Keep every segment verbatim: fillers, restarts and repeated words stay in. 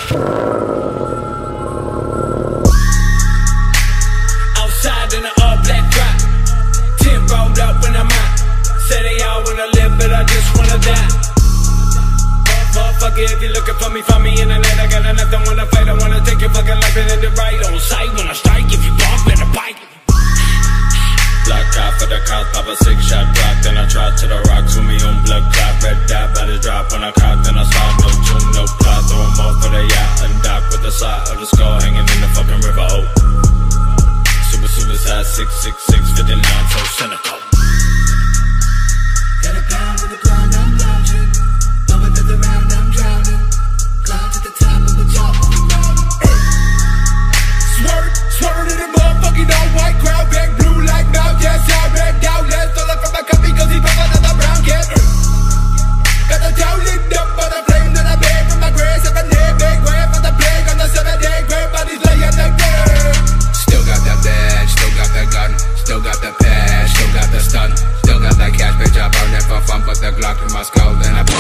Outside in the all black drop, ten rolled up when I'm out. Say they all wanna live, but I just wanna die. Motherfucker, if you looking for me, find me in the net. I got enough, don't wanna fight, I wanna take your fucking life and end it right on sight. When I strike, if you bump, better bite. Block out for the cops, pop a six shot drop. Then I try to the rocks with me on blood clot. Red dot, body drop when I cock. Then I slide, no tune, no plot. Throw them off for the yacht and dock with the side of the skull hanging in the fucking river. Oh, super, super size, six, six, six, fifty-nine, so cynical. Got a pound on the ground, I'm lounging. Bumping to the round, I'm drowning. Climb to the top of the top of the mountain. Swerve, swerve to the motherfucking all white crowd. Back blue like now, yes, I read out. Let's stole it from my copy cause he pop another brown cat. Got the town lit up by the flame that I made from my grave. Seven day, big grave for the plague on the seven day grave. Bodies laying like dead. Still got that badge, still got that gun. Still got that pad, still got that stun. Still got that cash, bitch, I burn it for fun. Put the Glock in my skull, then I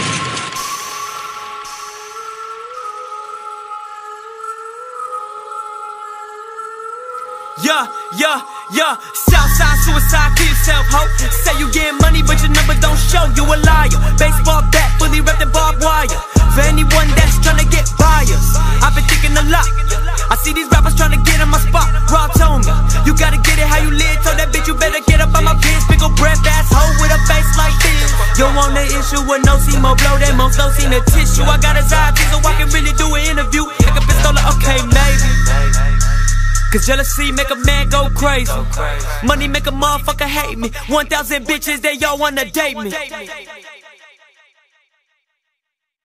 Yeah, yeah, yeah. Southside suicide, kill yourself, ho. Say you getting money, but your number don't show. You a liar. Baseball bat, fully wrapped in barbed wire. For anyone that's tryna get buyers, I've been thinking a lot. I see these rappers tryna get in my spot. Rob told me, you gotta get it how you live. Told that bitch you better get up on my biz. Big ol' breath ass hoe with a face like this. You want the issue with no see more blow that most no seen the tissue. I got his eye so I can really do an interview. Like a pistola, okay, maybe. Cause jealousy make a man go crazy. Money make a motherfucker hate me. One thousand bitches, they all wanna date me.